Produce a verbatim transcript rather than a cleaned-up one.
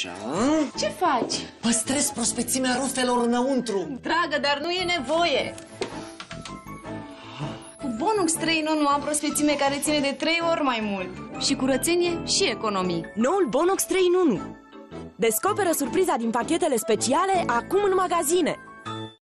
așa. Ce faci? Păstrez prospețimea rufelor înăuntru. Dragă, dar nu e nevoie. Cu Bonux trei în unu am prospețime care ține de trei ori mai mult. Și curățenie și economii. Noul Bonux trei în unu. Descoperă surpriza din pachetele speciale acum în magazine.